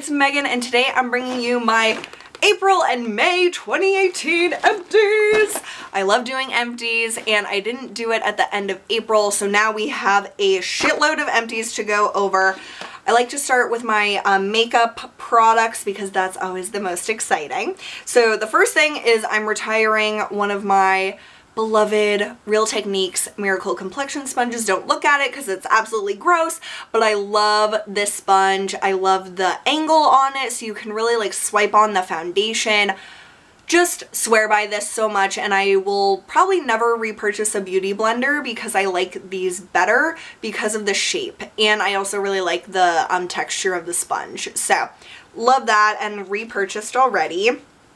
it's Megan, and today I'm bringing you my April and May 2018 empties. I love doing empties, and I didn't do it at the end of April, so now we have a shitload of empties to go over. I like to start with my makeup products because that's always the most exciting. So the first thing is I'm retiring one of my beloved Real Techniques Miracle Complexion sponges. Don't look at it because it's absolutely gross, but I love this sponge. I love the angle on it, so you can really like swipe on the foundation. Just swear by this so much, and I will probably never repurchase a beauty blender because I like these better because of the shape, and I also really like the texture of the sponge. So love that and repurchased already.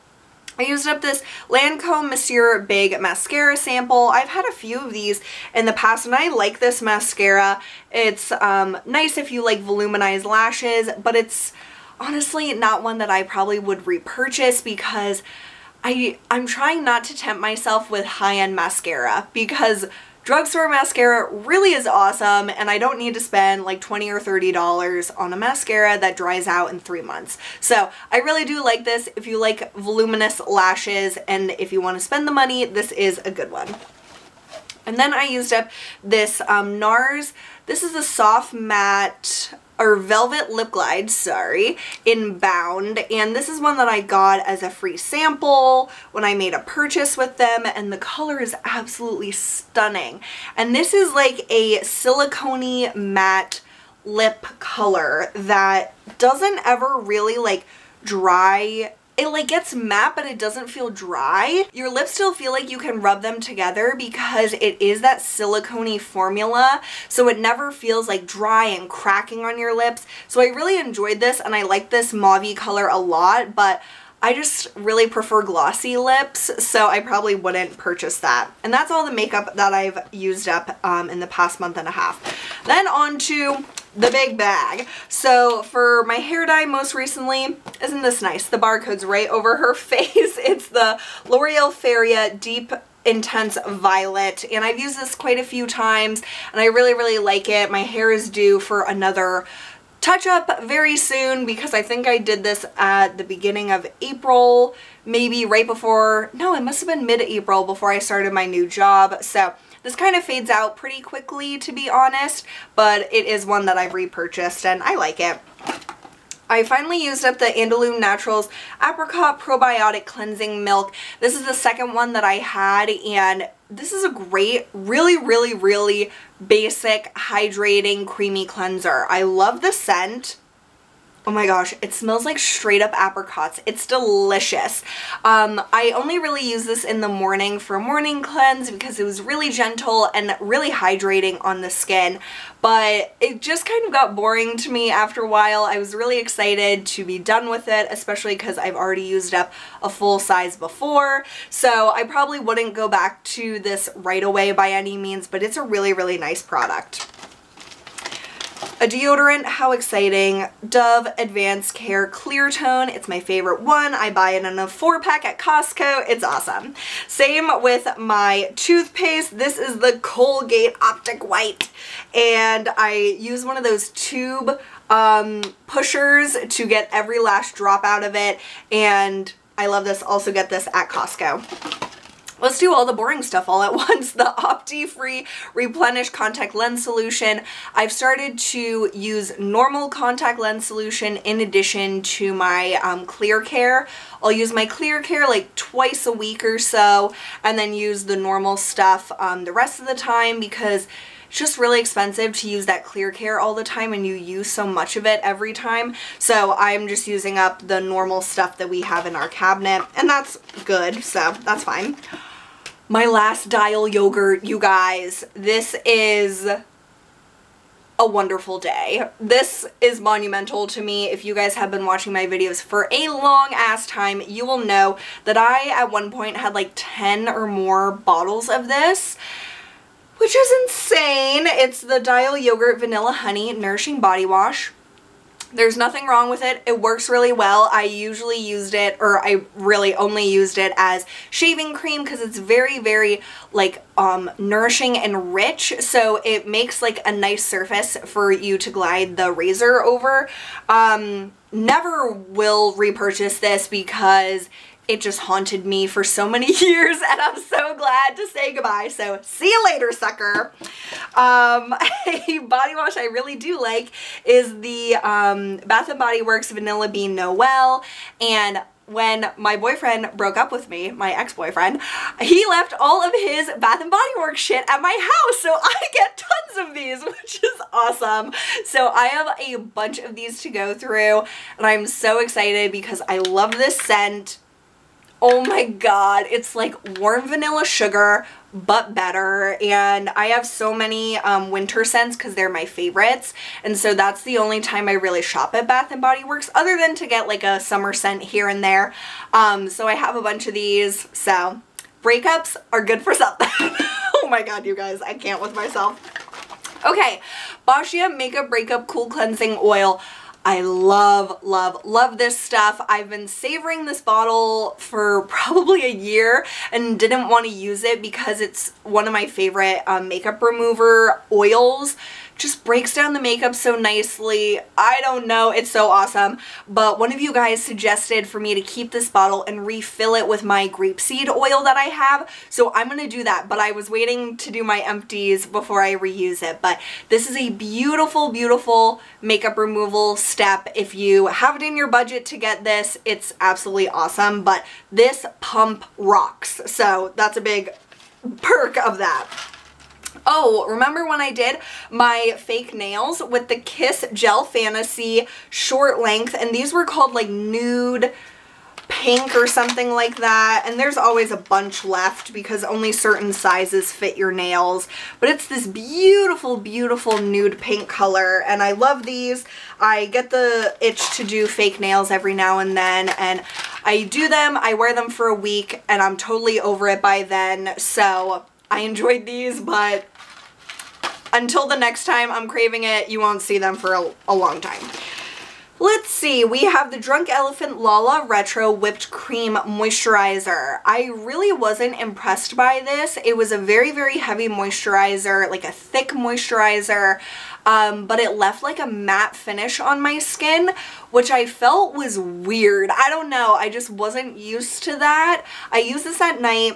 I used up this Lancome Monsieur Big Mascara sample. I've had a few of these in the past, and I like this mascara. It's nice if you like voluminized lashes, but it's honestly not one that I probably would repurchase because I'm trying not to tempt myself with high-end mascara because drugstore mascara really is awesome, and I don't need to spend like $20 or $30 on a mascara that dries out in 3 months. So I really do like this if you like voluminous lashes, and if you want to spend the money, this is a good one. And then I used up this NARS. This is a soft matte or velvet lip glide, sorry, in Bound, and this is one that I got as a free sample when I made a purchase with them, and the color is absolutely stunning. And this is like a silicone-y matte lip color that doesn't ever really like dry. It like gets matte, but it doesn't feel dry. Your lips still feel like you can rub them together because it is that silicone-y formula, so it never feels like dry and cracking on your lips. So I really enjoyed this, and I like this mauve color a lot, but I just really prefer glossy lips, so I probably wouldn't purchase that. And that's all the makeup that I've used up in the past month and a half. Then on to the big bag. So for my hair dye most recently, isn't this nice? The barcode's right over her face. It's the L'Oreal Feria Deep Intense Violet, and I've used this quite a few times, and I really like it. My hair is due for another touch up very soon because I think I did this at the beginning of April, maybe right before, no, it must have been mid-April before I started my new job. So this kind of fades out pretty quickly, to be honest, but it is one that I've repurchased and I like it. I finally used up the Andaloum Naturals Apricot Probiotic Cleansing Milk. This is the second one that I had, and this is a great, really basic, hydrating, creamy cleanser. I love the scent. Oh my gosh, it smells like straight up apricots. It's delicious. I only really use this in the morning for a morning cleanse because it was really gentle and really hydrating on the skin, but it just kind of got boring to me after a while. I was really excited to be done with it, especially because I've already used up a full size before, so I probably wouldn't go back to this right away by any means, but it's a really nice product. A deodorant, how exciting. Dove Advanced Care Clear Tone. It's my favorite one. I buy it in a 4-pack at Costco. It's awesome. Same with my toothpaste. This is the Colgate Optic White, and I use one of those tube pushers to get every last drop out of it, and I love this. Also get this at Costco. Let's do all the boring stuff all at once. The Opti-Free Replenish Contact Lens Solution. I've started to use normal contact lens solution in addition to my Clear Care. I'll use my Clear Care like twice a week or so, and then use the normal stuff the rest of the time because it's just really expensive to use that Clear Care all the time, and you use so much of it every time. So I'm just using up the normal stuff that we have in our cabinet, and that's good, so that's fine. My last Dial yogurt, you guys. This is a wonderful day. This is monumental to me. If you guys have been watching my videos for a long ass time, you will know that I at one point had like 10 or more bottles of this, which is insane. It's the Dial Yogurt Vanilla Honey Nourishing Body Wash. There's nothing wrong with it. It works really well. I usually used it, or I really only used it as shaving cream because it's very, very like nourishing and rich. So it makes like a nice surface for you to glide the razor over. Never will repurchase this because it just haunted me for so many years, and I'm so glad to say goodbye. So see you later, sucker. A body wash I really do like is the Bath & Body Works Vanilla Bean Noel. And when my boyfriend broke up with me, my ex-boyfriend, he left all of his Bath & Body Works shit at my house, so I get tons of these, which is awesome. So I have a bunch of these to go through, and I'm so excited because I love this scent. Oh my god, it's like warm vanilla sugar, but better. And I have so many winter scents because they're my favorites. And so that's the only time I really shop at Bath & Body Works, other than to get like a summer scent here and there. So I have a bunch of these. So breakups are good for something. Oh my god, you guys, I can't with myself. Okay, Boscia Makeup Breakup Cool Cleansing Oil. I love, love, love this stuff. I've been savoring this bottle for probably a year and didn't want to use it because it's one of my favorite makeup remover oils. Just breaks down the makeup so nicely. I don't know, it's so awesome. But one of you guys suggested for me to keep this bottle and refill it with my grapeseed oil that I have. So I'm gonna do that, but I was waiting to do my empties before I reuse it. But this is a beautiful, beautiful makeup removal step. If you have it in your budget to get this, it's absolutely awesome. But this pump rocks. So that's a big perk of that. Oh, remember when I did my fake nails with the Kiss Gel Fantasy short length, and these were called like nude pink or something like that, and there's always a bunch left because only certain sizes fit your nails, but it's this beautiful, beautiful nude pink color, and I love these. I get the itch to do fake nails every now and then, and I do them, I wear them for a week, and I'm totally over it by then. So I enjoyed these, but until the next time I'm craving it, you won't see them for a long time. Let's see, we have the Drunk Elephant Lala Retro Whipped Cream Moisturizer. I really wasn't impressed by this. It was a very, very heavy moisturizer, like a thick moisturizer, but it left like a matte finish on my skin, which I felt was weird. I don't know, I just wasn't used to that. I use this at night.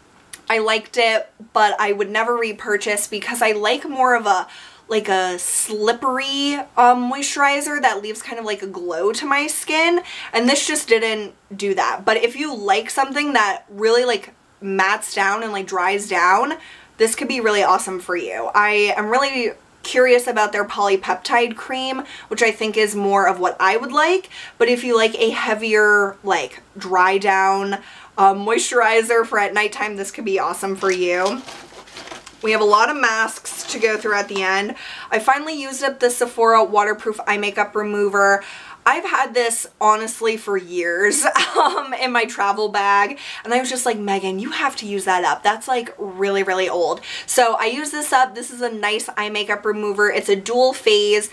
I liked it, but I would never repurchase because I like more of a like a slippery moisturizer that leaves kind of like a glow to my skin, and this just didn't do that. But if you like something that really like mattes down and like dries down, this could be really awesome for you. I am really curious about their polypeptide cream, which I think is more of what I would like, but if you like a heavier like dry down moisturizer for at nighttime, this could be awesome for you. We have a lot of masks to go through at the end. I finally used up the Sephora waterproof eye makeup remover. I've had this honestly for years in my travel bag, and I was just like, Megan, you have to use that up. That's like really, really old. So I use this up. This is a nice eye makeup remover. It's a dual phase.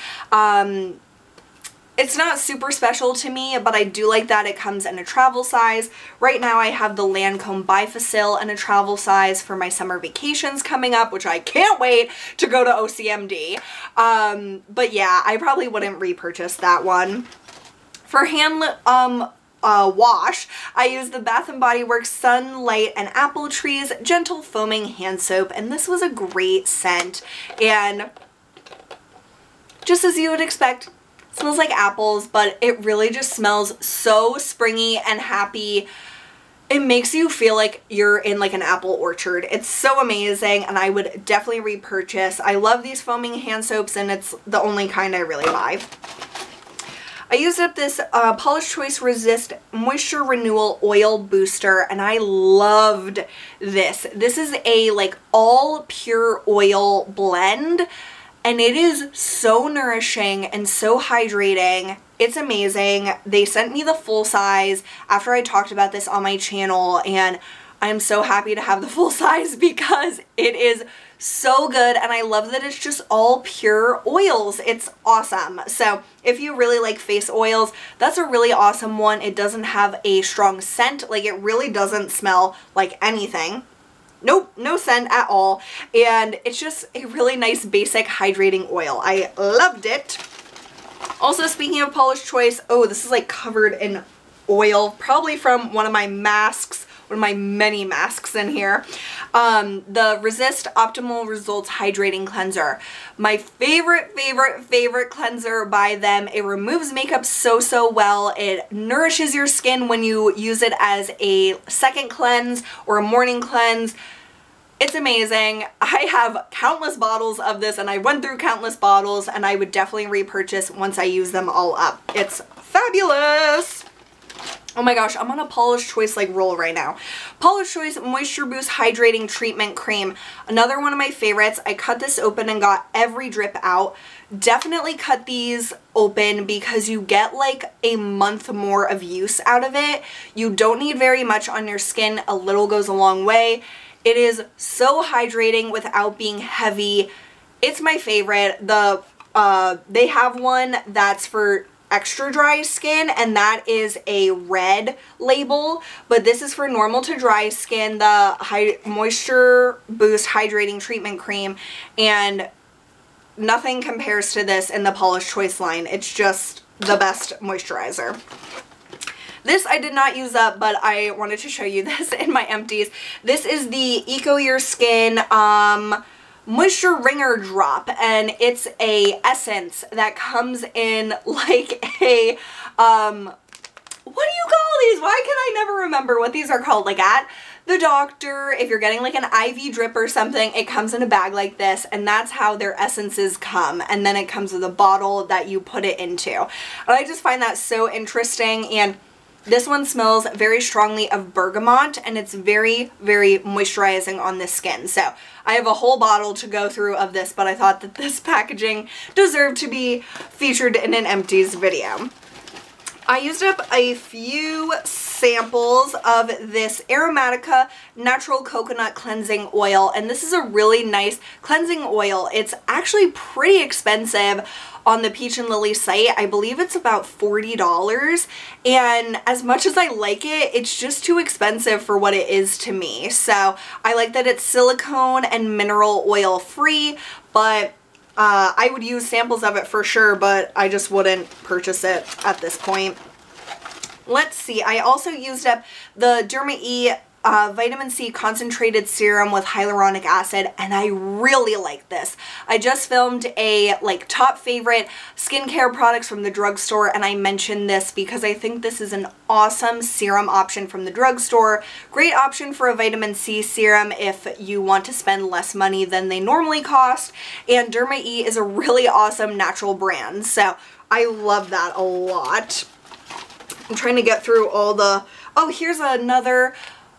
It's not super special to me, but I do like that it comes in a travel size. Right now I have the Lancome Bifacil in a travel size for my summer vacations coming up, which I can't wait to go to OCMD. But yeah, I probably wouldn't repurchase that one. For hand wash, I use the Bath & Body Works Sunlight and Apple Trees Gentle Foaming Hand Soap, and this was a great scent. And just as you would expect, smells like apples, but it really just smells so springy and happy. It makes you feel like you're in like an apple orchard. It's so amazing, and I would definitely repurchase. I love these foaming hand soaps, and it's the only kind I really buy. I used up this Paula's Choice Resist Moisture Renewal Oil Booster, and I loved this. This is a like all pure oil blend, and it is so nourishing and so hydrating. It's amazing. They sent me the full size after I talked about this on my channel, and I am so happy to have the full size because it is so good, and I love that it's just all pure oils. It's awesome. So if you really like face oils, that's a really awesome one. It doesn't have a strong scent. Like, it really doesn't smell like anything. Nope, no scent at all. And it's just a really nice basic hydrating oil. I loved it. Also, speaking of Paula's Choice, oh, this is like covered in oil, probably from one of my masks, one of my many masks in here. The Resist Optimal Results Hydrating Cleanser. My favorite cleanser by them. It removes makeup so well. It nourishes your skin when you use it as a second cleanse or a morning cleanse. It's amazing. I have countless bottles of this, and I went through countless bottles, and I would definitely repurchase once I use them all up. It's fabulous. Oh my gosh, I'm on a Paula's Choice like roll right now. Paula's Choice Moisture Boost Hydrating Treatment Cream. Another one of my favorites. I cut this open and got every drip out. Definitely cut these open because you get like a month more of use out of it. You don't need very much on your skin. A little goes a long way. It is so hydrating without being heavy. It's my favorite. They have one that's for extra dry skin, and that is a red label, but this is for normal to dry skin, the Moisture Boost Hydrating Treatment Cream, and nothing compares to this in the Paula's Choice line. It's just the best moisturizer. This I did not use up, but I wanted to show you this in my empties. This is the Eco Your Skin Moisture Ringer Drop, and it's a essence that comes in like a, what do you call these? Why can I never remember what these are called? Like at the doctor, if you're getting like an IV drip or something, it comes in a bag like this, and that's how their essences come. And then it comes with a bottle that you put it into. And I just find that so interesting, and this one smells very strongly of bergamot, and it's very moisturizing on the skin. So I have a whole bottle to go through of this, but I thought that this packaging deserved to be featured in an empties video. I used up a few samples of this Aromatica Natural Coconut Cleansing Oil, and this is a really nice cleansing oil. It's actually pretty expensive on the Peach and Lily site. I believe it's about $40, and as much as I like it, it's just too expensive for what it is to me. So I like that it's silicone and mineral oil free, but I would use samples of it for sure, but I just wouldn't purchase it at this point. Let's see, I also used up the Derma E Vitamin C Concentrated Serum with Hyaluronic Acid, and I really like this. I just filmed a like top favorite skincare products from the drugstore, and I mentioned this because I think this is an awesome serum option from the drugstore. Great option for a vitamin C serum if you want to spend less money than they normally cost, and Derma E is a really awesome natural brand, so I love that a lot. I'm trying to get through all the, oh, here's another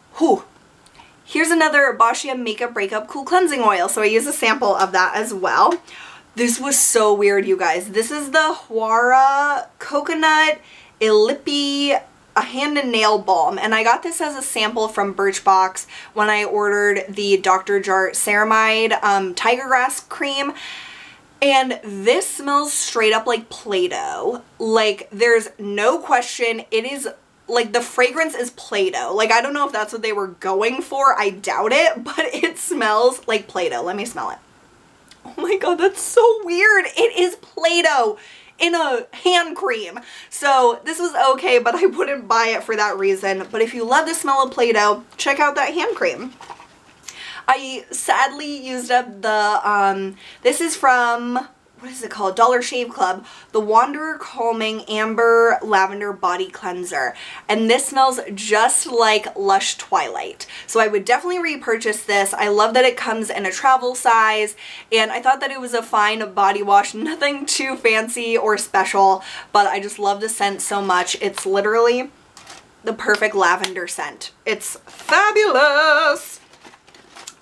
Boscia Makeup Breakup Cool Cleansing Oil. So I used a sample of that as well. This was so weird, you guys. This is the Huara Coconut Ilipi a hand and nail balm, and I got this as a sample from Birchbox when I ordered the Dr. Jart Ceramide Tiger Grass Cream. And this smells straight up like Play-Doh. Like, there's no question. It is, like, the fragrance is Play-Doh. Like, I don't know if that's what they were going for. I doubt it, but it smells like Play-Doh. Let me smell it. Oh my god, that's so weird. It is Play-Doh in a hand cream. So this was okay, but I wouldn't buy it for that reason. But if you love the smell of Play-Doh, check out that hand cream. I sadly used up the, this is from, what is it called? Dollar Shave Club, the Wanderer Calming Amber Lavender Body Cleanser. And this smells just like Lush Twilight. So I would definitely repurchase this. I love that it comes in a travel size, and I thought that it was a fine body wash. Nothing too fancy or special, but I just love the scent so much. It's literally the perfect lavender scent. It's fabulous!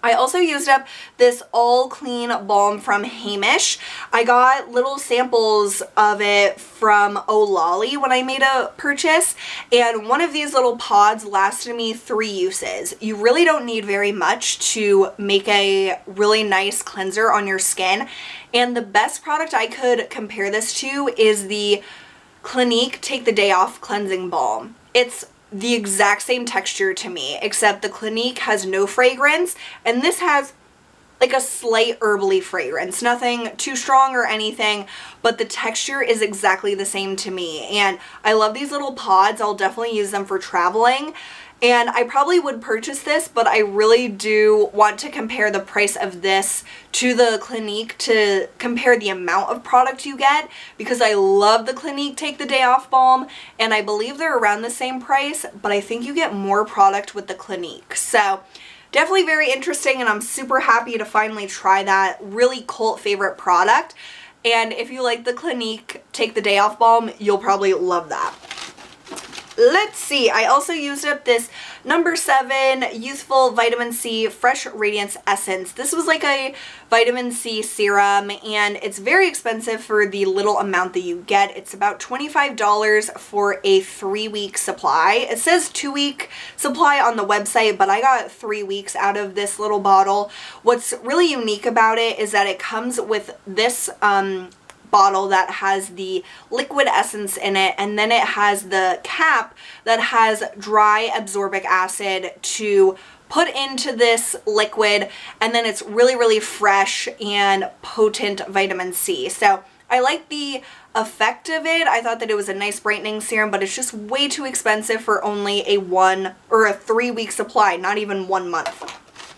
I also used up this All Clean Balm from Hamish. I got little samples of it from Olali when I made a purchase, and one of these little pods lasted me 3 uses. You really don't need very much to make a really nice cleanser on your skin, and the best product I could compare this to is the Clinique Take the Day Off Cleansing Balm. It's the exact same texture to me, except the Clinique has no fragrance and this has like a slight herbally fragrance. Nothing too strong or anything, but the texture is exactly the same to me. And I love these little pods. I'll definitely use them for traveling. And I probably would purchase this, but I really do want to compare the price of this to the Clinique to compare the amount of product you get, because I love the Clinique Take the Day Off Balm and I believe they're around the same price, but I think you get more product with the Clinique. So definitely very interesting, and I'm super happy to finally try that really cult favorite product. And if you like the Clinique Take the Day Off Balm, you'll probably love that. Let's see, I also used up this number 7 Youthful Vitamin C Fresh Radiance Essence. This was like a vitamin C serum, and it's very expensive for the little amount that you get. It's about $25 for a 3-week supply. It says 2-week supply on the website, but I got 3 weeks out of this little bottle. What's really unique about it is that it comes with this bottle that has the liquid essence in it, and then it has the cap that has dry absorbic acid to put into this liquid, and then it's really fresh and potent vitamin C. So I like the effect of it. I thought that it was a nice brightening serum, but it's just way too expensive for only a 1 or a 3-week supply, not even 1 month.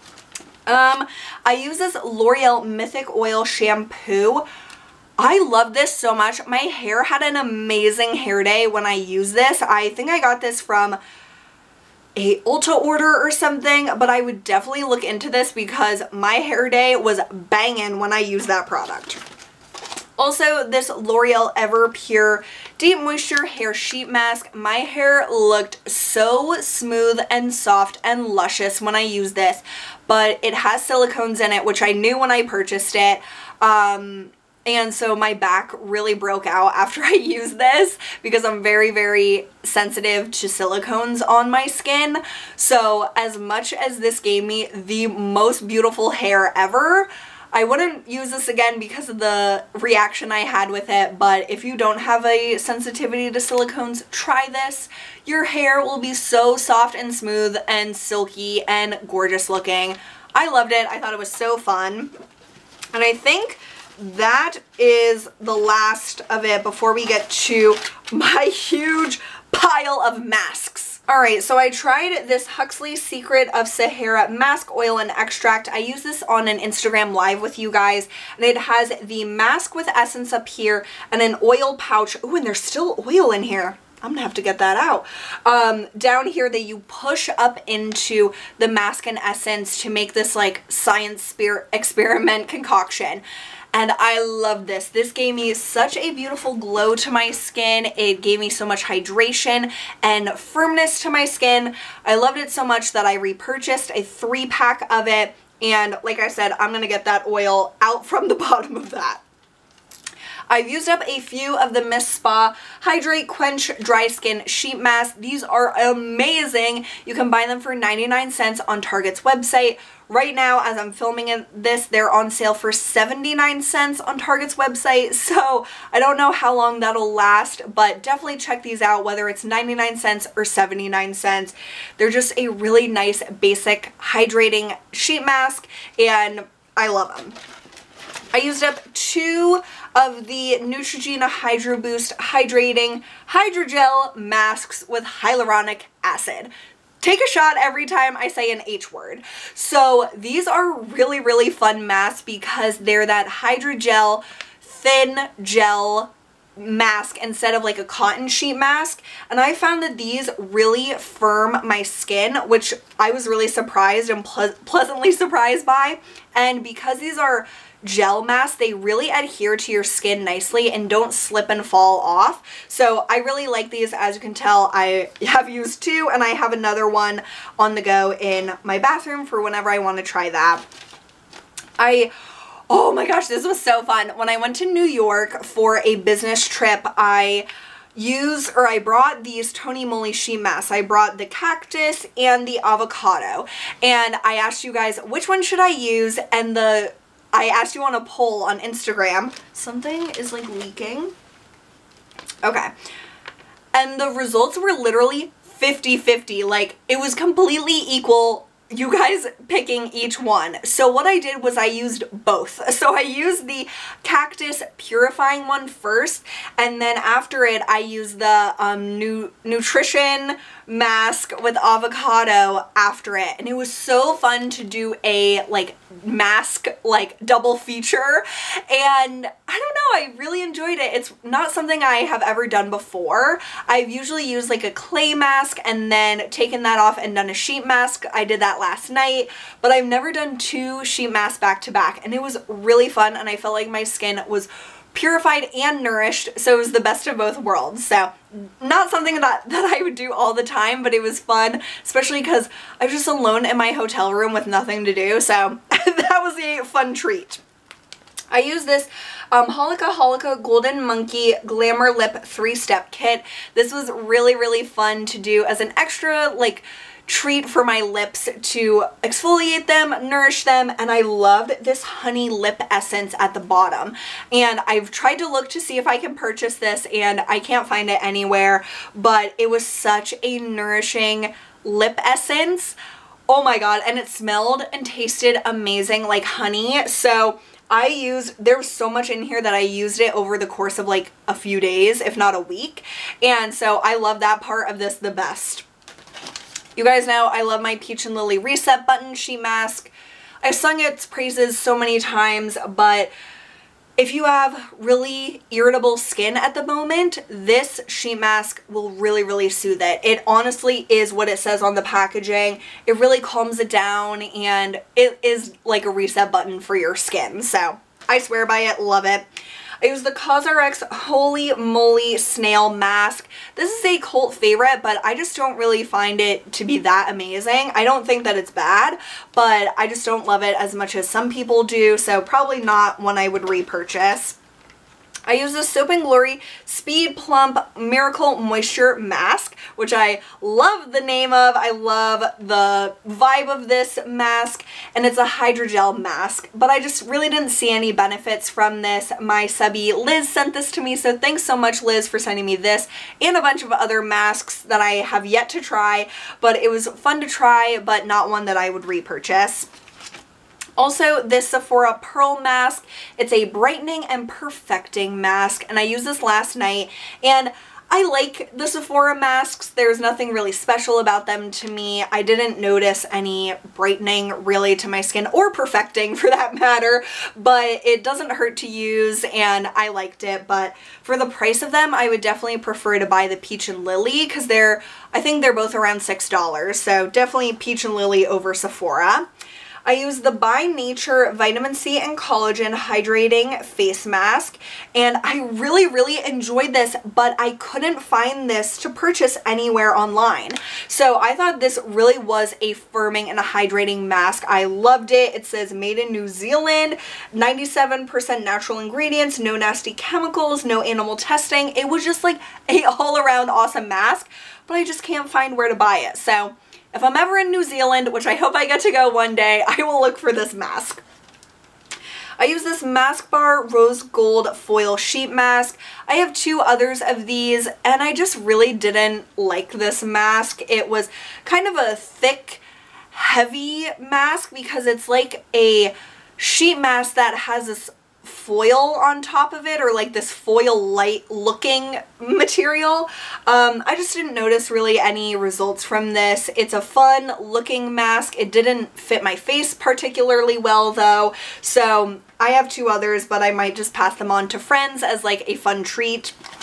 I use this L'Oreal Mythic Oil shampoo. I love this so much. My hair had an amazing hair day when I used this. I think I got this from a Ulta order or something, but I would definitely look into this because my hair day was banging when I used that product. Also, this L'Oreal Everpure Deep Moisture Hair Sheet Mask. My hair looked so smooth and soft and luscious when I used this, but it has silicones in it, which I knew when I purchased it. And so my back really broke out after I used this because I'm very sensitive to silicones on my skin. So as much as this gave me the most beautiful hair ever, I wouldn't use this again because of the reaction I had with it. But if you don't have a sensitivity to silicones, try this. Your hair will be so soft and smooth and silky and gorgeous looking. I loved it. I thought it was so fun. And I think that is the last of it before we get to my huge pile of masks. Alright, so I tried this Huxley Secret of Sahara mask oil and extract. I use this on an Instagram live with you guys, and it has the mask with essence up here and an oil pouch. Ooh, and there's still oil in here. I'm gonna have to get that out. Down here that you push up into the mask and essence to make this like science experiment concoction. And I love this. This gave me such a beautiful glow to my skin. It gave me so much hydration and firmness to my skin. I loved it so much that I repurchased a 3-pack of it. And like I said, I'm gonna get that oil out from the bottom of that. I've used up a few of the Miss Spa Hydrate Quench Dry Skin Sheet Masks. These are amazing. You can buy them for 99 cents on Target's website. Right now, as I'm filming this, they're on sale for 79 cents on Target's website. So I don't know how long that'll last, but definitely check these out, whether it's 99 cents or 79 cents. They're just a really nice, basic, hydrating sheet mask, and I love them. I used up 2 of the Neutrogena Hydro Boost Hydrating Hydrogel Masks with Hyaluronic Acid. Take a shot every time I say an H word. So these are really fun masks because they're that hydrogel, thin gel mask instead of like a cotton sheet mask, and I found that these really firm my skin, which I was really surprised and pleasantly surprised by. And because these are gel masks, they really adhere to your skin nicely and don't slip and fall off. So I really like these. As you can tell, I have used two, and I have another one on the go in my bathroom for whenever I want to try that. Oh my gosh, this was so fun. When I went to New York for a business trip, I brought these Tony Moly sheet masks. I brought the cactus and the avocado, and I asked you guys which one should I use, and I asked you on a poll on Instagram. Something is like leaking. Okay. And the results were literally 50-50. Like, it was completely equal, you guys picking each one. So what I did was I used both. So I used the cactus purifying one first, and then after it I used the nutrition mask with avocado after it. And it was so fun to do a like mask like double feature, and I don't know, I really enjoyed it. It's not something I have ever done before. I've usually used like a clay mask and then taken that off and done a sheet mask. I did that last night, but I've never done two sheet masks back to back, and it was really fun, and I felt like my skin was purified and nourished, so it was the best of both worlds. So not something that I would do all the time, but it was fun, especially because I was just alone in my hotel room with nothing to do, so that was a fun treat. I used this Holika Golden Monkey Glamour Lip 3-step kit. This was really fun to do as an extra like treat for my lips to exfoliate them, nourish them, and I loved this honey lip essence at the bottom. And I've tried to look to see if I can purchase this, and I can't find it anywhere, but it was such a nourishing lip essence. Oh my god, and it smelled and tasted amazing like honey. So there was so much in here that I used it over the course of like a few days, if not a week, and so I love that part of this the best. You guys know I love my Peach and Lily Reset Button sheet mask. I've sung its praises so many times, but if you have really irritable skin at the moment, this sheet mask will really soothe it. It honestly is what it says on the packaging. It really calms it down, and it is like a reset button for your skin. So I swear by it, love it. I use the COSRX Holy Moly Snail Mask. This is a cult favorite, but I just don't really find it to be that amazing. I don't think that it's bad, but I just don't love it as much as some people do, so probably not one I would repurchase. I use the Soap & Glory Speed Plump Miracle Moisture Mask, which I love the name of. I love the vibe of this mask, and it's a hydrogel mask, but I just really didn't see any benefits from this. My subby Liz sent this to me, so thanks so much, Liz, for sending me this and a bunch of other masks that I have yet to try, but it was fun to try, but not one that I would repurchase. Also, this Sephora Pearl Mask. It's a brightening and perfecting mask, and I used this last night, and I like the Sephora masks. There's nothing really special about them to me. I didn't notice any brightening really to my skin, or perfecting for that matter, but it doesn't hurt to use, and I liked it. But for the price of them, I would definitely prefer to buy the Peach and Lily, because I think they're both around $6, so definitely Peach and Lily over Sephora. I use the By Nature Vitamin C and Collagen Hydrating Face Mask, and I really enjoyed this, but I couldn't find this to purchase anywhere online. So I thought this really was a firming and a hydrating mask. I loved it. It says made in New Zealand, 97% natural ingredients, no nasty chemicals, no animal testing. It was just like a all-around awesome mask, but I just can't find where to buy it. So if I'm ever in New Zealand, which I hope I get to go one day, I will look for this mask. I use this Mask Bar Rose Gold Foil Sheet Mask. I have two others of these, and I just really didn't like this mask. It was kind of a thick, heavy mask because it's like a sheet mask that has this foil on top of it, or like this foil light looking material. I just didn't notice really any results from this. It's a fun looking mask. It didn't fit my face particularly well though, so I have two others, but I might just pass them on to friends as like a fun treat.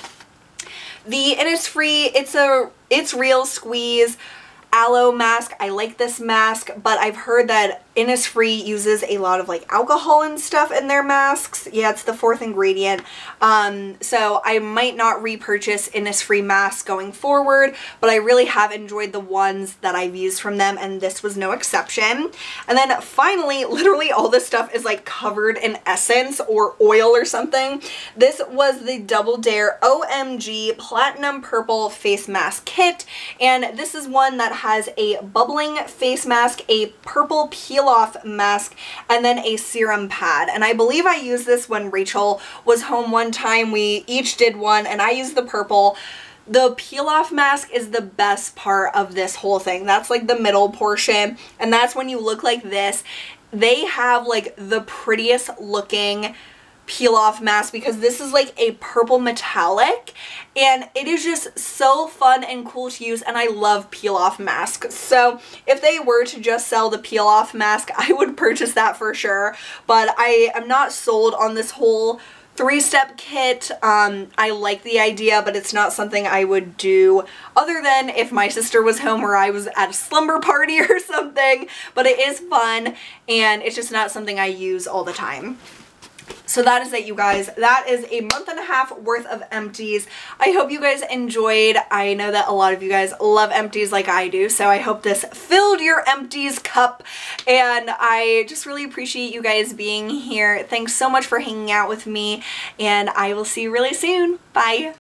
The Innisfree It's Real Squeeze Aloe mask. I like this mask, but I've heard that Innisfree uses a lot of like alcohol and stuff in their masks. Yeah, it's the 4th ingredient. So I might not repurchase Innisfree masks going forward, but I really have enjoyed the ones that I've used from them, and this was no exception. And then finally, literally all this stuff is like covered in essence or oil or something. This was the Double Dare OMG Platinum Purple Face Mask Kit, and this is one that has a bubbling face mask, a purple peel-off mask, and then a serum pad. And I believe I used this when Rachel was home one time. We each did one, and I used the purple. The peel-off mask is the best part of this whole thing. That's like the middle portion, and that's when you look like this. They have like the prettiest looking peel off mask because this is like a purple metallic, and it is just so fun and cool to use, and I love peel off masks. So if they were to just sell the peel off mask, I would purchase that for sure, but I am not sold on this whole 3-step kit. I like the idea, but it's not something I would do other than if my sister was home or I was at a slumber party or something, but it is fun and it's just not something I use all the time. So that is it, you guys. That is a month and a half worth of empties. I hope you guys enjoyed. I know that a lot of you guys love empties like I do, so I hope this filled your empties cup, and I just really appreciate you guys being here. Thanks so much for hanging out with me, and I will see you really soon. Bye!